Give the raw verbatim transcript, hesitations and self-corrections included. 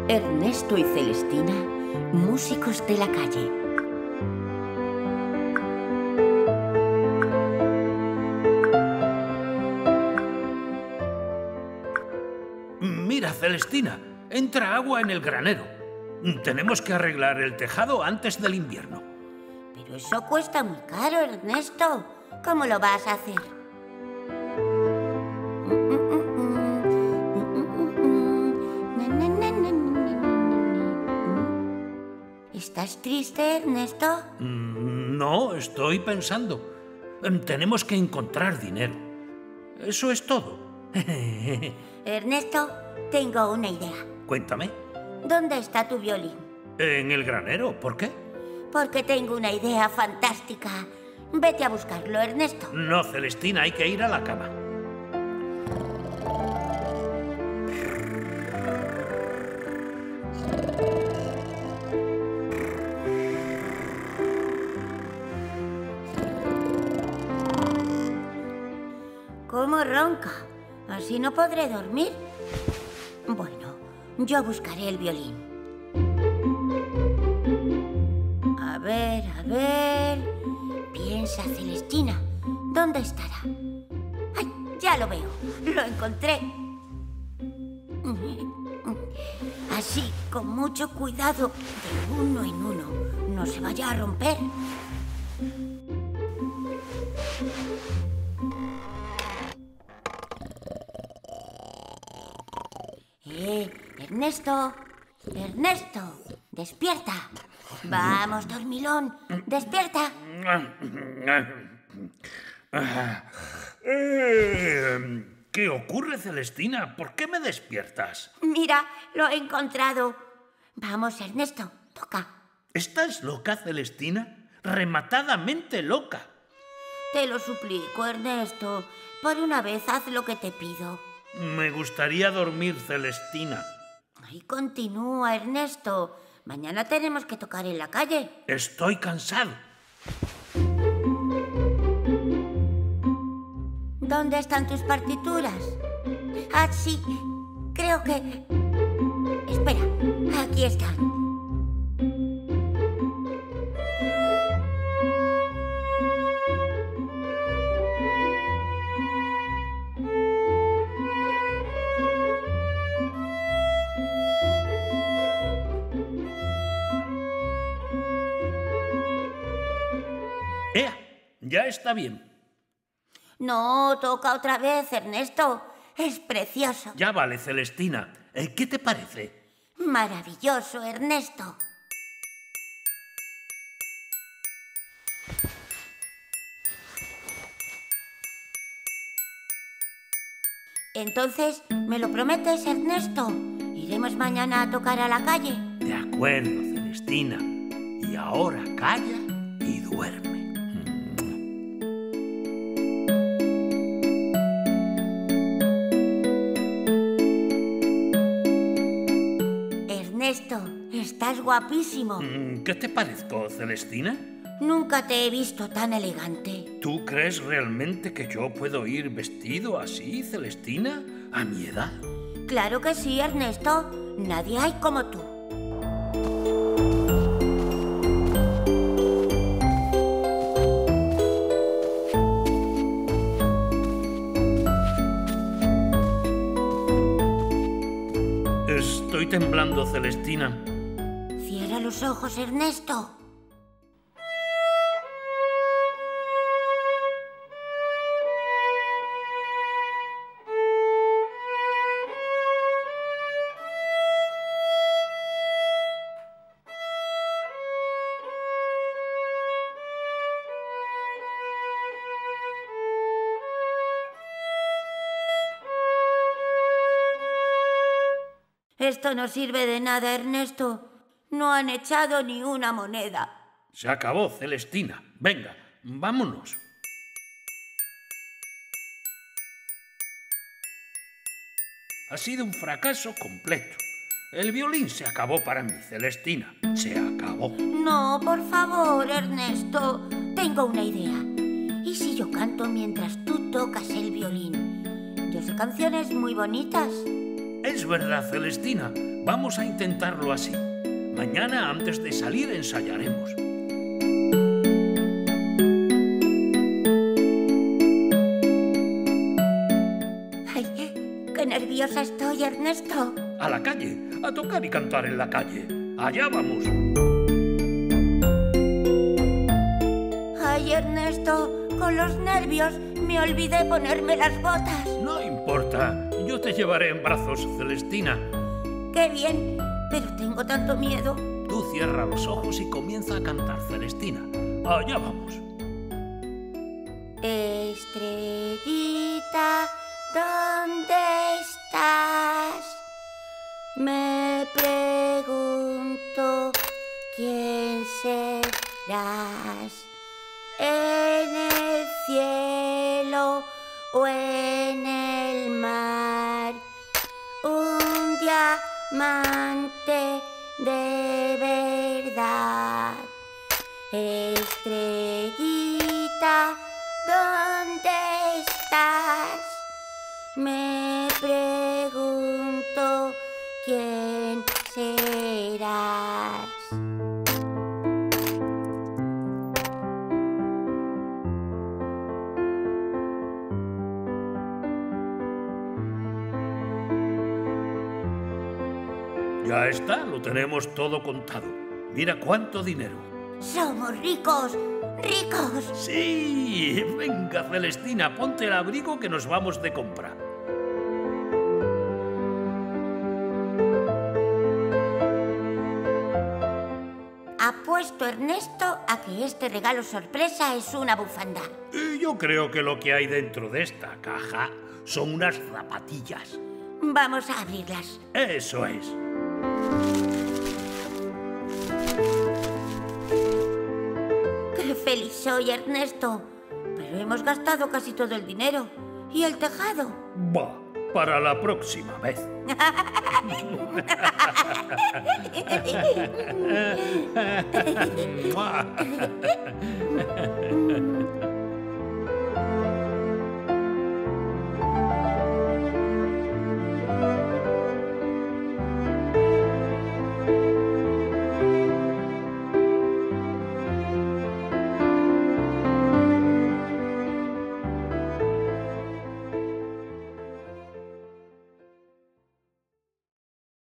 Ernesto y Celestina, músicos de la calle. Mira, Celestina, entra agua en el granero. Tenemos que arreglar el tejado antes del invierno. Pero eso cuesta muy caro, Ernesto. ¿Cómo lo vas a hacer? ¿Estás triste, Ernesto? No, estoy pensando. Tenemos que encontrar dinero. Eso es todo. Ernesto, tengo una idea. Cuéntame. ¿Dónde está tu violín? En el granero. ¿Por qué? Porque tengo una idea fantástica. Vete a buscarlo, Ernesto. No, Celestina, hay que ir a la cama. ¿Cómo ronca? Así no podré dormir. Bueno, yo buscaré el violín. A ver, a ver... Piensa, Celestina. ¿Dónde estará? ¡Ay, ya lo veo! ¡Lo encontré! Así, con mucho cuidado, de uno en uno. No se vaya a romper. Eh, Ernesto, Ernesto, despierta. Vamos, dormilón, despierta. ¿Qué ocurre, Celestina? ¿Por qué me despiertas? Mira, lo he encontrado. Vamos, Ernesto, toca. ¿Estás loca, Celestina? Rematadamente loca. Te lo suplico, Ernesto. Por una vez haz lo que te pido. Me gustaría dormir, Celestina. Ay, continúa, Ernesto. Mañana tenemos que tocar en la calle. Estoy cansado. ¿Dónde están tus partituras? Ah, sí. Creo que... Espera, aquí están. ¡Ea! Ya está bien. No, toca otra vez, Ernesto. Es precioso. Ya vale, Celestina. ¿Qué te parece? Maravilloso, Ernesto. Entonces, ¿me lo prometes, Ernesto? Iremos mañana a tocar a la calle. De acuerdo, Celestina. Y ahora calla y duerme. Ernesto, estás guapísimo. ¿Qué te parezco, Celestina? Nunca te he visto tan elegante. ¿Tú crees realmente que yo puedo ir vestido así, Celestina, a mi edad? Claro que sí, Ernesto. Nadie hay como tú. Estoy temblando, Celestina. Cierra los ojos, Ernesto. Esto no sirve de nada, Ernesto. No han echado ni una moneda. Se acabó, Celestina. Venga, vámonos. Ha sido un fracaso completo. El violín se acabó para mí, Celestina. Se acabó. No, por favor, Ernesto. Tengo una idea. ¿Y si yo canto mientras tú tocas el violín? Yo sé canciones muy bonitas. Es verdad, Celestina. Vamos a intentarlo así. Mañana, antes de salir, ensayaremos. Ay, qué nerviosa estoy, Ernesto. A la calle, a tocar y cantar en la calle. Allá vamos. Ay, Ernesto, con los nervios me olvidé ponerme las botas. No importa, yo te llevaré en brazos, Celestina. ¡Qué bien! Pero tengo tanto miedo. Tú cierra los ojos y comienza a cantar, Celestina. Allá vamos. Estrellita, ¿dónde estás? Me pregunto quién serás. ¿En el cielo o en el mar? Un diamante de verdad. Estrellita, ¿dónde estás? Me pregunto quién serás. Ya está, lo tenemos todo contado. Mira cuánto dinero. Somos ricos, ricos. ¡Sí! Venga, Celestina, ponte el abrigo que nos vamos de compra. Apuesto, Ernesto, a que este regalo sorpresa es una bufanda. Y yo creo que lo que hay dentro de esta caja son unas zapatillas. Vamos a abrirlas. Eso es. ¡Qué feliz soy, Ernesto! Pero hemos gastado casi todo el dinero. ¿Y el tejado? Va, para la próxima vez. Mm.